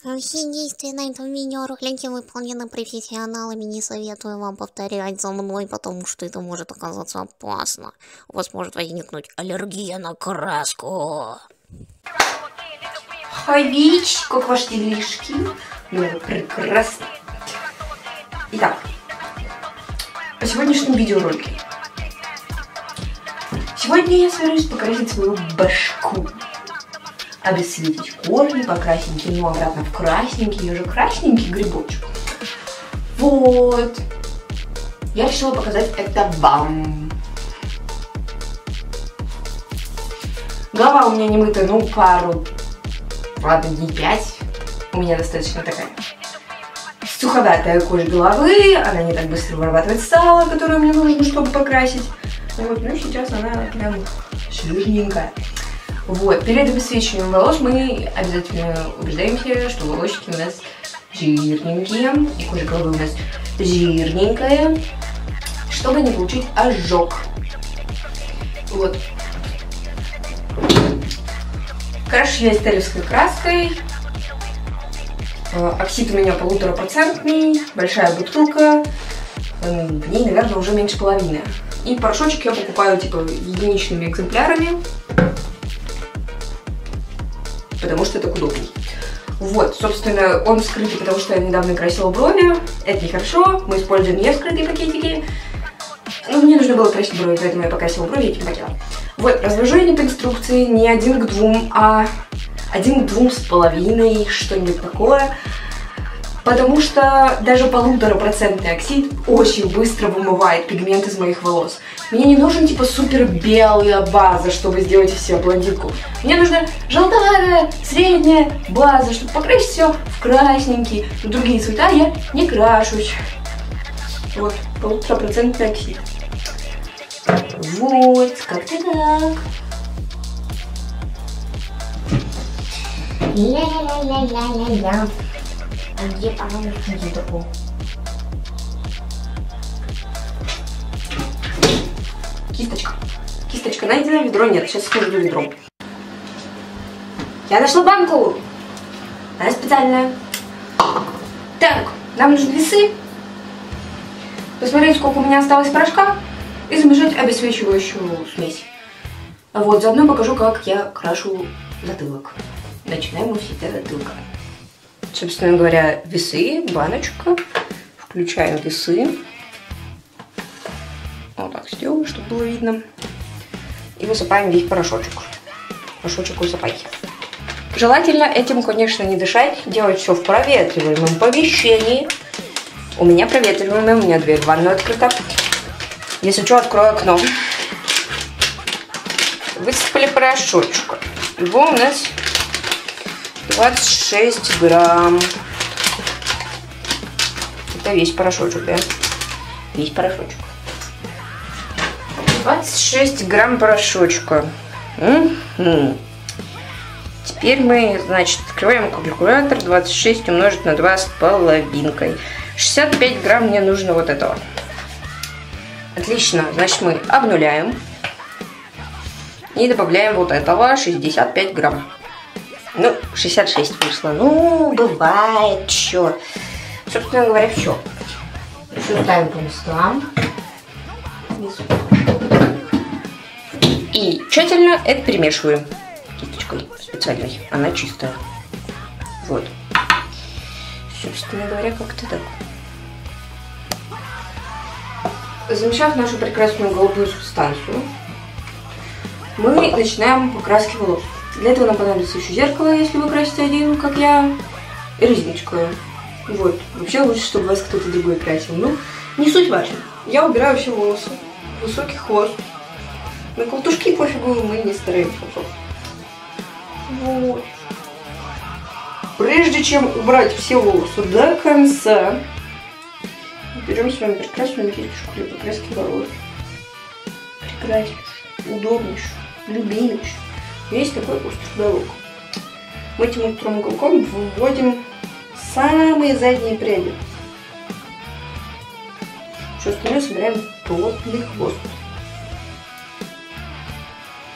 Все действия на этом видеоролике выполнены профессионалами, не советую вам повторять за мной, потому что это может оказаться опасно. У вас может возникнуть аллергия на краску. Хай, бич, как ваши делишки? Ну, прекрасно. Итак, о сегодняшнем видеоролике. Сегодня я собираюсь покрасить свою башку. Обесцветить корни, покрасить ему обратно в красненький, уже красненький грибочек. Вот. Я решила показать это вам. Голова у меня не мытая, ну пару, ладно, дней 5. У меня достаточно такая суховатая кожа головы, она не так быстро вырабатывает сало, которое мне нужно, чтобы покрасить. Вот, ну сейчас она прям жирненькая. Вот, перед обесцвечиванием волос мы обязательно убеждаемся, что волосики у нас жирненькие, и кожа головы у нас жирненькая, чтобы не получить ожог. Вот. Крашу я стелевской краской. Оксид у меня 1,5%, большая бутылка, в ней, наверное, уже меньше половины. И порошочек я покупаю типа единичными экземплярами, потому что это удобней. Вот, собственно, он скрытый, потому что я недавно красила брови. Это нехорошо, мы используем не скрытые пакетики. Но мне нужно было красить брови, поэтому я покрасила брови этим пакетом. Вот, развожу я не по инструкции, не 1 к 2, а 1 к 2,5, что-нибудь такое. Потому что даже 1,5% оксид очень быстро вымывает пигмент из моих волос. Мне не нужен типа супер белая база, чтобы сделать из себя блондинку. Мне нужна желтоватая, средняя база, чтобы покрасить все в красненький. В другие цвета я не крашусь. Вот, 1,5% оксид. Вот, как-то так. Ля-ля-ля-ля-ля-ля. А где, по-моему, где такое? Кисточка. Кисточка найдена, ведро нет. Сейчас схожу за ведром. Я нашла банку. Она специальная. Так, нам нужны весы. Посмотреть, сколько у меня осталось порошка. И замешать обесцвечивающую смесь. Вот, заодно покажу, как я крашу затылок. Начинаем мы всегда затылка. Собственно говоря, весы, баночка. Включаем весы. Вот так сделаю, чтобы было видно. И высыпаем весь порошочек. Порошочек высыпай. Желательно этим, конечно, не дышать. Делать все в проветриваемом помещении. У меня проветриваемое, у меня дверь в ванную открыта. Если что, открою окно. Высыпали порошочек. Его у нас 26 грамм. Это весь порошочек, да? Весь порошочек. 26 грамм порошочка. Теперь мы, значит, открываем калькулятор. 26 умножить на 2,5. 65 грамм мне нужно вот этого. Отлично. Значит, мы обнуляем. И добавляем вот этого 65 грамм. Ну, 66 вышло. Ну, бывает, чё. Собственно говоря, все. Все ставим по местам. И тщательно это перемешиваем кисточкой специальной. Она чистая. Вот. Собственно говоря, как-то так. Замешав нашу прекрасную голубую субстанцию, мы начинаем покраски волос. Для этого нам понадобится еще зеркало, если вы красите один, как я, и резиночка. Вот. Вообще лучше, чтобы вас кто-то другой красил. Ну, не суть важно. Я убираю все волосы. Высокий хвост. На колтушки пофигу, мы не стараемся. Вот. Прежде чем убрать все волосы до конца, берем с вами прекрасную кисточку для покраски волос. Прекраснейшую, удобнейшую, любимейшую. Есть такой острый уголок. Мы этим острым уголком выводим самые задние пряди. Все остальное собираем в плотный хвост.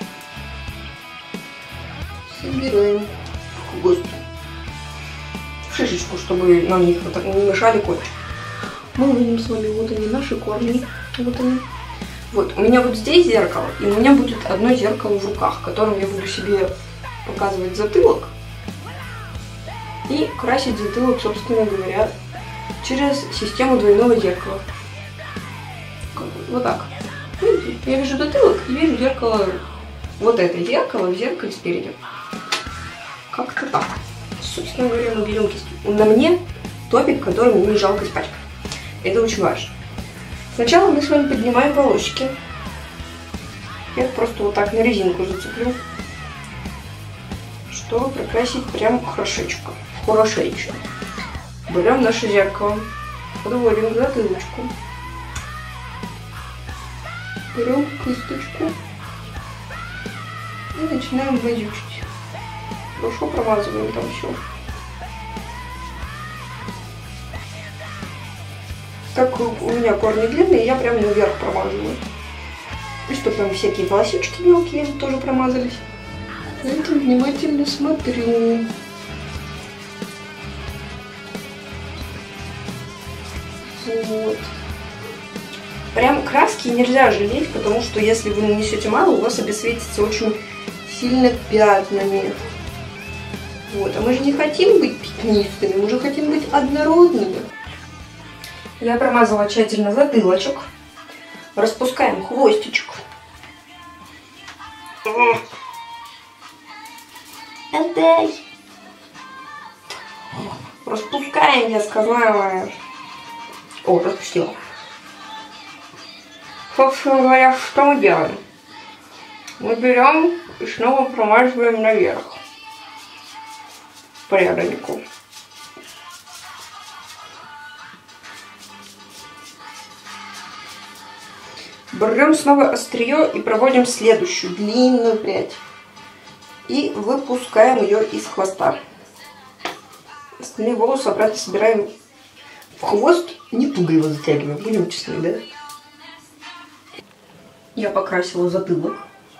Собираем хвост. в шишечку, чтобы нам не мешали кончик. Мы увидим с вами, вот они, наши корни. Вот они. Вот, у меня вот здесь зеркало, и у меня будет одно зеркало в руках, которым я буду себе показывать затылок и красить затылок, собственно говоря, через систему двойного зеркала. Вот так. Видите? Я вижу затылок и вижу зеркало, вот это зеркало в зеркале спереди. Как-то так. Собственно говоря, мы берем кисть. На мне топик, который мне не жалко испачкать. Это очень важно. Сначала мы с вами поднимаем волосики. Я их просто вот так на резинку зацеплю, чтобы прокрасить прям хорошечко. Хорошечко. Берем наше зеркало, подводим затылочку. Берем кисточку и начинаем возючить. Хорошо промазываем там все. Так как у меня корни длинные, я прям наверх промазываю. И чтобы там всякие волосички мелкие тоже промазались. Это внимательно смотрю. Вот. Прям краски нельзя жалеть, потому что если вы нанесете мало, у вас обесцветится очень сильно пятнами. Вот. А мы же не хотим быть пятнистыми, мы же хотим быть однородными. Я промазала тщательно затылочек. Распускаем хвостичек. Отдай. Распускаем, я сказала. О, распустила. Собственно говоря, что мы делаем? Мы берем и снова промазываем наверх. По рядовику. Берем снова острие и проводим следующую длинную прядь. И выпускаем ее из хвоста. Остальные волосы обратно собираем в хвост. Не туго его затягиваем, будем честны, да? Я покрасила затылок.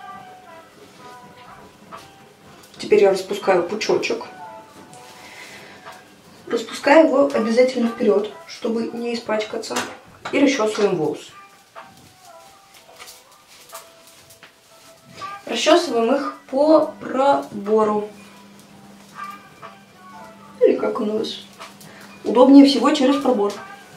Теперь я распускаю пучочек. Распускаю его обязательно вперед, чтобы не испачкаться. И расчесываем волосы. Расчесываем их по пробору. Или как у нас. Удобнее всего через пробор.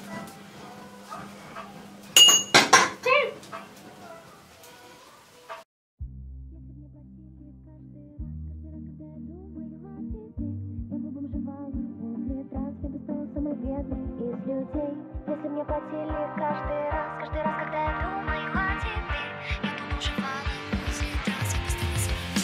Если мне платили каждый раз, когда я думаю о тебе, я бы бушевала возле трасс, я бы стала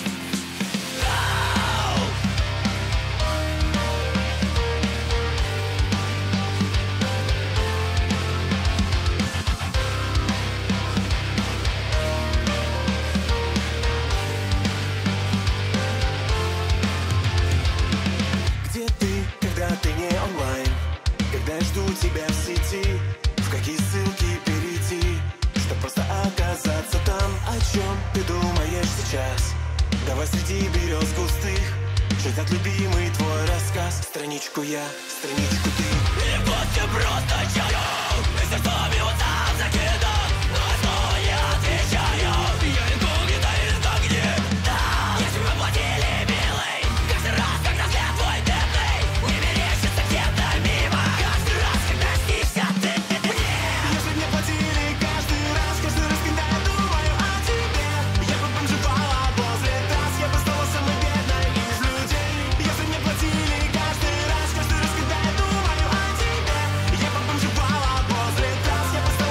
Где ты, когда ты не онлайн? Когда я жду тебя в сети, в какие ссылки перейти, чтобы просто оказаться там? О чем ты думаешь сейчас? Давай среди берез густых читать любимый твой рассказ. Страничку я, страничку ты. И вот я просто чаю, и сердце бьется в закидах, но что я отвечаю? Я инкогнито инкогнито. Если мы платили, милый, каждый раз, когда взгляд твой бедный не мерещится где-то мимо. Каждый раз, когда снишься ты мне. Если мне платили каждый раз, когда я думаю о тебе, я бы бомжевала возле трасс, я бы стала самой бедной из людей. Если мне платили каждый раз, когда я думаю о тебе, я бы бомжевала возле трасс, я бы стала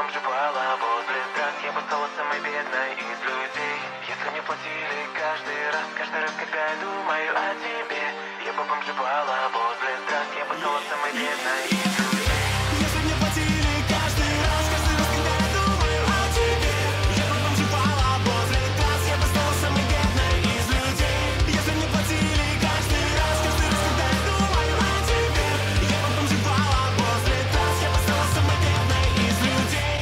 бомжевала возле трасс, я бы стала самой бедной из людей. Если мне платили каждый раз, когда я думаю о тебе, я бы бомжевала возле трасс, я бы стала самой бедной из людей. Если мне платили каждый раз, когда я думаю о тебе, я бы бомжевала возле трасс, я бы стала самой бедной из людей. Если мне платили каждый раз, когда я думаю о тебе, я бы бомжевала возле трасс, я бы стала самой бедной из людей.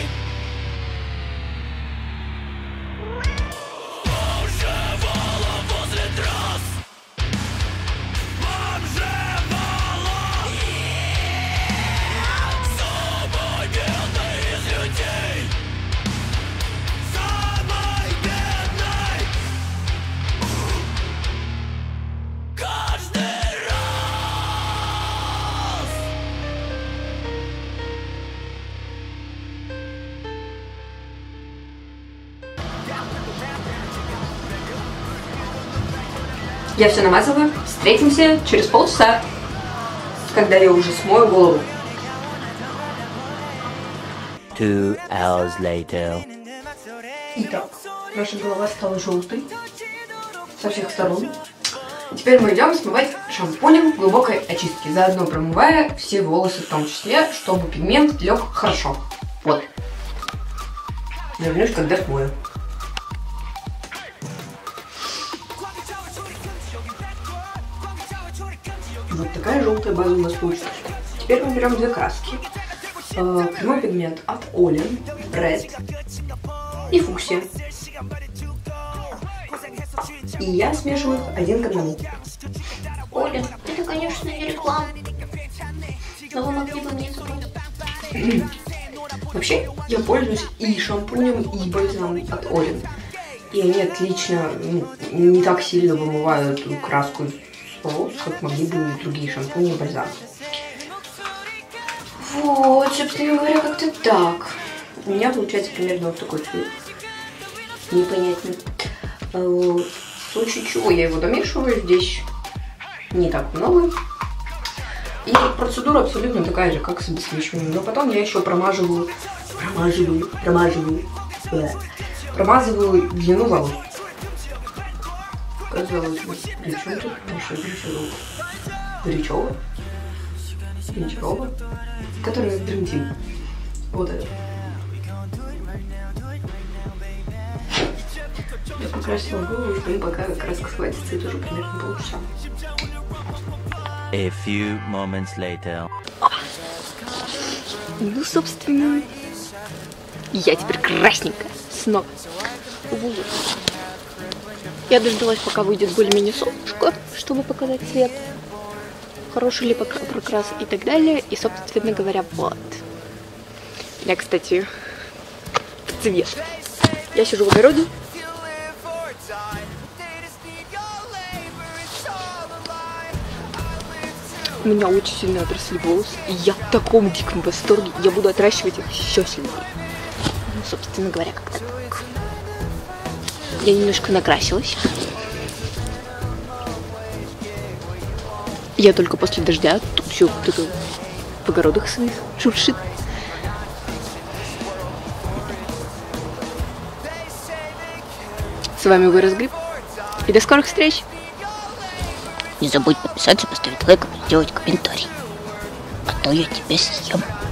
Бомжевала возле трасс. Я все намазываю. Встретимся через полчаса, когда я уже смою голову. 2 hours later. Итак, наша голова стала желтой со всех сторон. Теперь мы идем смывать шампунем глубокой очистки, заодно промывая все волосы в том числе, чтобы пигмент лег хорошо. Вот. Вернусь, когда смою. Вот такая желтая база у нас получилась. Теперь мы берем две краски. Прямой пигмент от Олин, Red и Фуксия. И я смешиваю их один к одному. Оля, это, конечно, не реклама. Но вы могли бы мне заплатить. Вообще, я пользуюсь и шампунем, и бальзамом от Олин. И они отлично, не так сильно вымывают краску из волос, как могли бы другие шампуни и бальзамы. Вот, собственно говоря, как-то так. У меня получается примерно вот такой цвет. Непонятный. В случае чего я его домешиваю, здесь не так много. И процедура абсолютно такая же, как с обесвечиванием. Но потом я еще промазываю длину волос. Казалось бы, при чем тут наша Гречева, которая дрантин. Вот это. Я покрасила голову, жду, пока краска схватится, и тоже примерно полчаса. A few moments later. Ну, собственно, я теперь красненькая снова. Вот. Я дождалась, пока выйдет более-менее солнышко, чтобы показать цвет, хороший ли прокрас и так далее. И, собственно говоря, вот. Я, кстати, в цвет. Я сижу в огороде. У меня очень сильно отросли волосы. И я в таком диком восторге. Я буду отращивать их еще сильнее. Ну, собственно говоря, как-то так. Я немножко накрасилась. Я только после дождя. Тут все вот это в огородах своих шуршит. С вами Вырос Гриб. И до скорых встреч! Не забудь подписаться, поставить лайк и сделать комментарий. А то я тебя съем.